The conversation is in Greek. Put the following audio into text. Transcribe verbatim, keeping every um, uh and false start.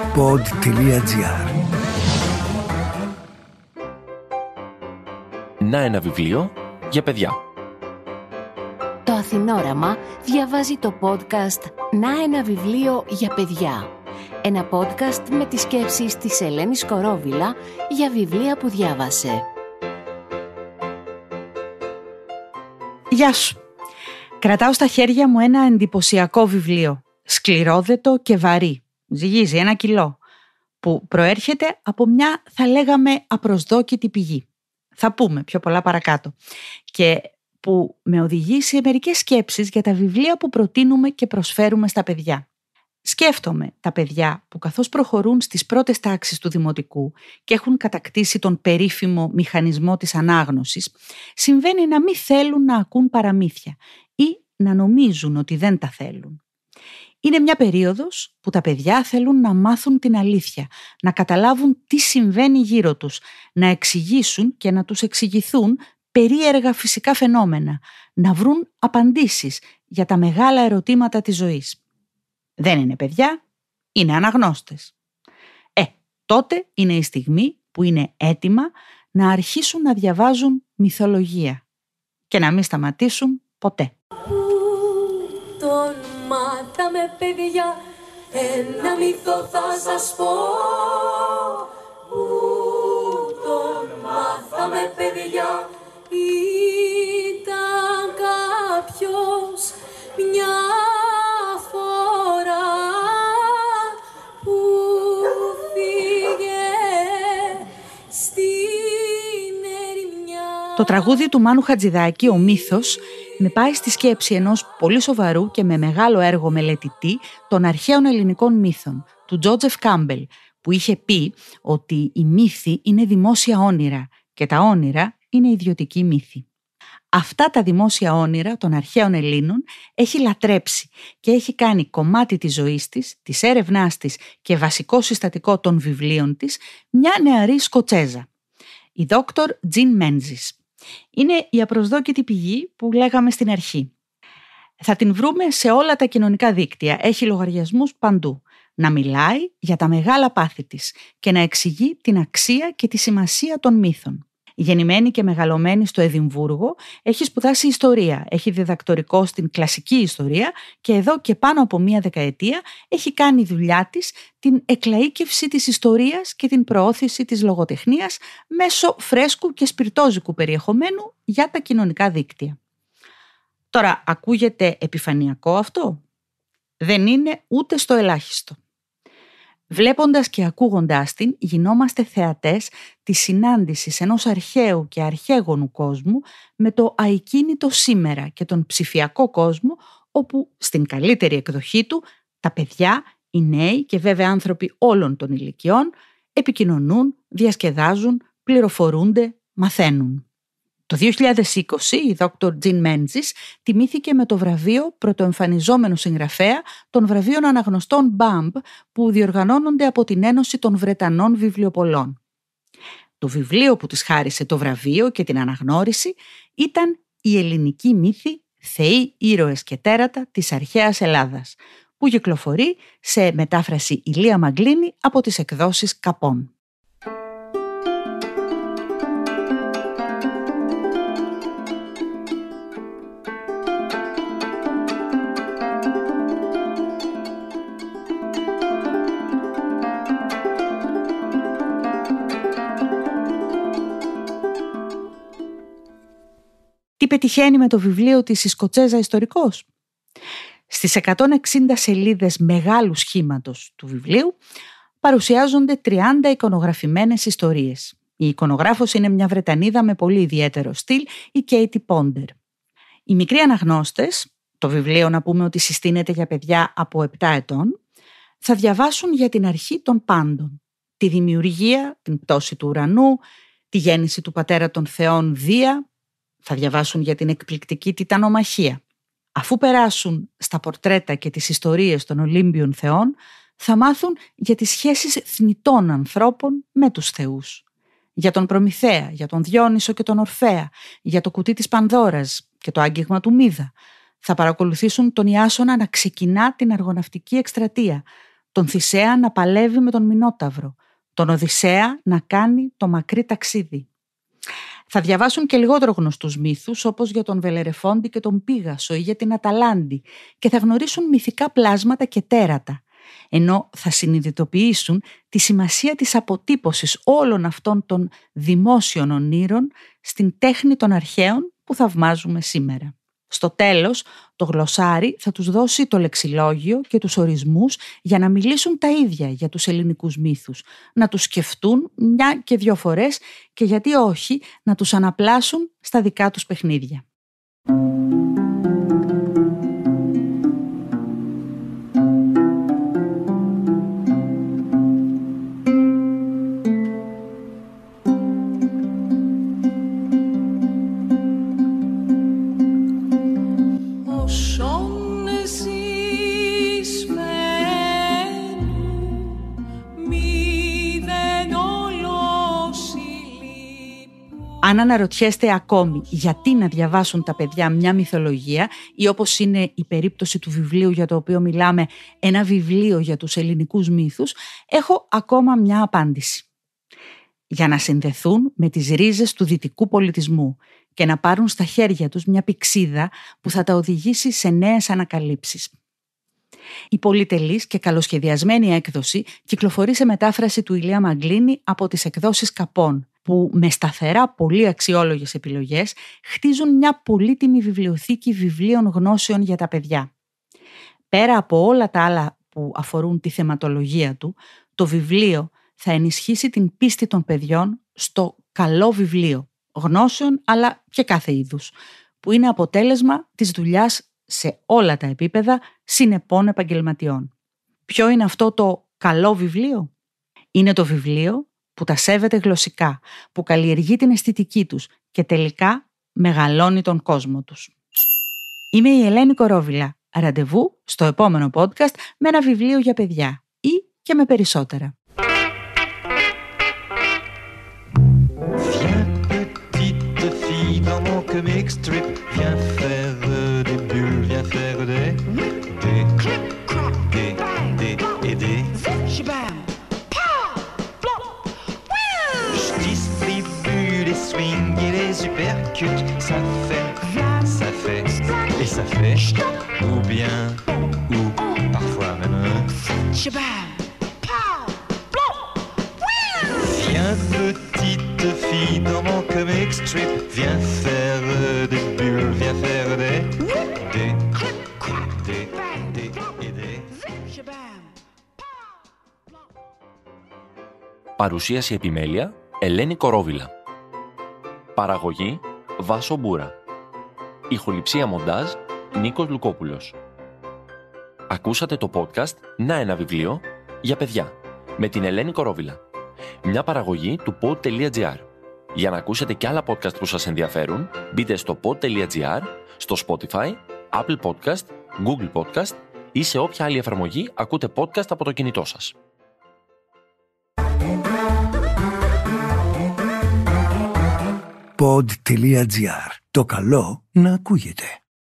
pod τελεία gr. Να ένα βιβλίο για παιδιά. Το Αθηνόραμα διαβάζει το podcast «Να ένα βιβλίο για παιδιά». Ένα podcast με τις σκέψεις της Ελένης Κορόβιλα για βιβλία που διάβασε. Γεια σου. Κρατάω στα χέρια μου ένα εντυπωσιακό βιβλίο, σκληρόδετο και βαρύ, ζυγίζει ένα κιλό, που προέρχεται από μια, θα λέγαμε, απροσδόκητη πηγή. Θα πούμε πιο πολλά παρακάτω. Και που με οδηγεί σε μερικές σκέψεις για τα βιβλία που προτείνουμε και προσφέρουμε στα παιδιά. Σκέφτομαι τα παιδιά που καθώς προχωρούν στις πρώτες τάξεις του δημοτικού και έχουν κατακτήσει τον περίφημο μηχανισμό της ανάγνωσης, συμβαίνει να μην θέλουν να ακούν παραμύθια ή να νομίζουν ότι δεν τα θέλουν. Είναι μια περίοδος που τα παιδιά θέλουν να μάθουν την αλήθεια, να καταλάβουν τι συμβαίνει γύρω τους, να εξηγήσουν και να τους εξηγηθούν περίεργα φυσικά φαινόμενα, να βρουν απαντήσεις για τα μεγάλα ερωτήματα της ζωής. Δεν είναι παιδιά, είναι αναγνώστες. Ε, τότε είναι η στιγμή που είναι έτοιμα να αρχίσουν να διαβάζουν μυθολογία και να μην σταματήσουν ποτέ. Τον μάθαμε παιδιά, ένα μύθο θα σας πω. Που τον μάθαμε παιδιά, ήταν κάποιος μια φορά που φύγε στην ερημιά. Το τραγούδι του Μάνου Χατζηδάκη, ο Μύθος, με πάει στη σκέψη ενός πολύ σοβαρού και με μεγάλο έργο μελετητή των αρχαίων ελληνικών μύθων, του Τζότζεφ Κάμπελ, που είχε πει ότι οι μύθοι είναι δημόσια όνειρα και τα όνειρα είναι ιδιωτική μύθη. Αυτά τα δημόσια όνειρα των αρχαίων Ελλήνων έχει λατρέψει και έχει κάνει κομμάτι της ζωής της, της έρευνάς της και βασικό συστατικό των βιβλίων της μια νεαρή Σκοτσέζα, η δόκτωρ Τζιν Μένζις. Είναι η απροσδόκητη πηγή που λέγαμε στην αρχή. Θα την βρούμε σε όλα τα κοινωνικά δίκτυα, έχει λογαριασμούς παντού. Να μιλάει για τα μεγάλα πάθη της και να εξηγεί την αξία και τη σημασία των μύθων. Γεννημένη και μεγαλωμένη στο Εδιμβούργο, έχει σπουδάσει ιστορία, έχει διδακτορικό στην κλασική ιστορία και εδώ και πάνω από μία δεκαετία έχει κάνει δουλειά της την εκλαΐκευση της ιστορίας και την προώθηση της λογοτεχνίας μέσω φρέσκου και σπιρτόζικου περιεχομένου για τα κοινωνικά δίκτυα. Τώρα, ακούγεται επιφανειακό αυτό? Δεν είναι ούτε στο ελάχιστο. Βλέποντας και ακούγοντάς την, γινόμαστε θεατές της συνάντησης ενός αρχαίου και αρχαίγονου κόσμου με το αικίνητο σήμερα και τον ψηφιακό κόσμο, όπου στην καλύτερη εκδοχή του τα παιδιά, οι νέοι και βέβαια άνθρωποι όλων των ηλικιών επικοινωνούν, διασκεδάζουν, πληροφορούνται, μαθαίνουν. Το δύο χιλιάδες είκοσι η δόκτωρ Τζιν Μένζις τιμήθηκε με το βραβείο πρωτοεμφανιζόμενου συγγραφέα των βραβείων αναγνωστών Μπάμπ που διοργανώνονται από την Ένωση των Βρετανών Βιβλιοπωλών. Το βιβλίο που της χάρισε το βραβείο και την αναγνώριση ήταν «Η ελληνική μύθη, θεοί, ήρωες και τέρατα της αρχαίας Ελλάδας», που κυκλοφορεί σε μετάφραση Ηλία Μαγκλίνη από τις εκδόσεις Καπών. Τι πετυχαίνει με το βιβλίο της η Σκοτσέζα ιστορικός? Στις εκατόν εξήντα σελίδες μεγάλου σχήματος του βιβλίου παρουσιάζονται τριάντα εικονογραφημένες ιστορίες. Η εικονογράφος είναι μια Βρετανίδα με πολύ ιδιαίτερο στυλ, η Κέιτι Πόντερ. Οι μικροί αναγνώστες, το βιβλίο να πούμε ότι συστήνεται για παιδιά από επτά ετών, θα διαβάσουν για την αρχή των πάντων, τη δημιουργία, την πτώση του ουρανού, τη γέννηση του πατέρα των θεών Δία. Θα διαβάσουν για την εκπληκτική τιτανομαχία. Αφού περάσουν στα πορτρέτα και τις ιστορίες των Ολύμπιων θεών, θα μάθουν για τις σχέσεις θνητών ανθρώπων με τους θεούς. Για τον Προμηθέα, για τον Διόνυσο και τον Ορφέα, για το κουτί της Πανδώρας και το άγγιγμα του Μίδα. Θα παρακολουθήσουν τον Ιάσονα να ξεκινά την αργοναυτική εκστρατεία, τον Θησέα να παλεύει με τον Μινόταυρο, τον Οδυσσέα να κάνει το μακρύ ταξίδι. Θα διαβάσουν και λιγότερο γνωστούς μύθους, όπως για τον Βελερεφόντη και τον Πίγασο ή για την Αταλάντη, και θα γνωρίσουν μυθικά πλάσματα και τέρατα, ενώ θα συνειδητοποιήσουν τη σημασία της αποτύπωσης όλων αυτών των δημόσιων ονείρων στην τέχνη των αρχαίων που θαυμάζουμε σήμερα. Στο τέλος, το γλωσσάρι θα τους δώσει το λεξιλόγιο και τους ορισμούς για να μιλήσουν τα ίδια για τους ελληνικούς μύθους, να τους σκεφτούν μια και δυο φορές και γιατί όχι να τους αναπλάσουν στα δικά τους παιχνίδια. Αν αναρωτιέστε ακόμη γιατί να διαβάσουν τα παιδιά μια μυθολογία ή όπως είναι η περίπτωση του βιβλίου για το οποίο μιλάμε, ένα βιβλίο για τους ελληνικούς μύθους, έχω ακόμα μια απάντηση. Για να συνδεθούν με τις ρίζες του δυτικού πολιτισμού και να πάρουν στα χέρια τους μια πυξίδα που θα τα οδηγήσει σε νέες ανακαλύψεις. Η πολυτελής και καλοσχεδιασμένη έκδοση κυκλοφορεί σε μετάφραση του Ηλία Μαγκλίνη από τις εκδόσεις Καπών, που με σταθερά πολύ αξιόλογες επιλογές χτίζουν μια πολύτιμη βιβλιοθήκη βιβλίων γνώσεων για τα παιδιά. Πέρα από όλα τα άλλα που αφορούν τη θεματολογία του, το βιβλίο θα ενισχύσει την πίστη των παιδιών στο καλό βιβλίο, γνώσεων αλλά και κάθε είδους, που είναι αποτέλεσμα της δουλειάς σε όλα τα επίπεδα συνεπών επαγγελματιών. Ποιο είναι αυτό το καλό βιβλίο? Είναι το βιβλίο που τα σέβεται γλωσσικά, που καλλιεργεί την αισθητική τους και τελικά μεγαλώνει τον κόσμο τους. Είμαι η Ελένη Κορόβιλα. Ραντεβού στο επόμενο podcast με ένα βιβλίο για παιδιά ή και με περισσότερα. Supercute, ça fait, ça fait, et ça fait, ou bien, ou parfois même. Viens petite fille dans mon comic strip, viens faire des bulles, viens faire des, des, des, des, des, des. Παρουσίαση επιμέλεια Ελένη Κορόβιλα. Παραγωγή Βάσο Μπούρα. Ηχοληψία μοντάζ Νίκος Λουκόπουλος. Ακούσατε το podcast «Να ένα βιβλίο» για παιδιά με την Ελένη Κορόβιλα. Μια παραγωγή του pod τελεία gr. Για να ακούσετε και άλλα podcast που σας ενδιαφέρουν, μπείτε στο pod τελεία gr, στο Spotify, Apple Podcast, Google Podcast ή σε όποια άλλη εφαρμογή ακούτε podcast από το κινητό σας. pod τελεία gr. Το καλό να ακούγεται.